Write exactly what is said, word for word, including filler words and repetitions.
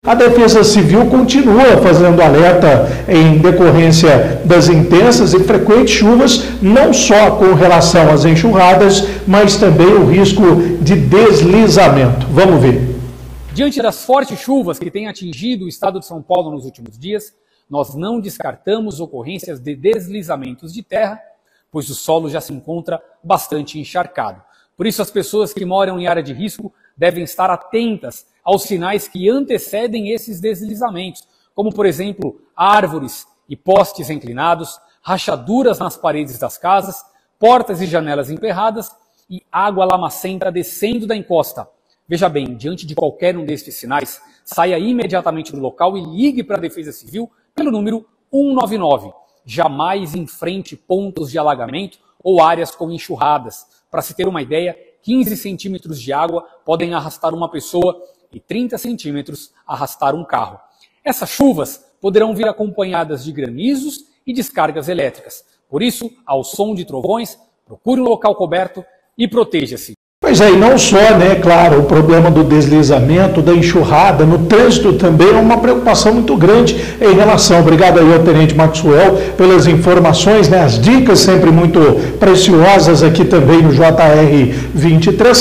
A Defesa Civil continua fazendo alerta em decorrência das intensas e frequentes chuvas, não só com relação às enxurradas, mas também o risco de deslizamento. Vamos ver. Diante das fortes chuvas que têm atingido o estado de São Paulo nos últimos dias, nós não descartamos ocorrências de deslizamentos de terra, pois o solo já se encontra bastante encharcado. Por isso, as pessoas que moram em área de risco devem estar atentas aos sinais que antecedem esses deslizamentos, como, por exemplo, árvores e postes inclinados, rachaduras nas paredes das casas, portas e janelas emperradas e água lamacenta descendo da encosta. Veja bem, diante de qualquer um destes sinais, saia imediatamente do local e ligue para a Defesa Civil pelo número um nove nove. Jamais enfrente pontos de alagamento ou áreas com enxurradas. Para se ter uma ideia, quinze centímetros de água podem arrastar uma pessoa e trinta centímetros arrastar um carro. Essas chuvas poderão vir acompanhadas de granizos e descargas elétricas. Por isso, ao som de trovões, procure um local coberto e proteja-se. Pois é, e não só, né, claro, o problema do deslizamento, da enxurrada, no trânsito também é uma preocupação muito grande em relação. Obrigado aí ao Tenente Maxwell pelas informações, né, as dicas sempre muito preciosas aqui também no J R vinte e três.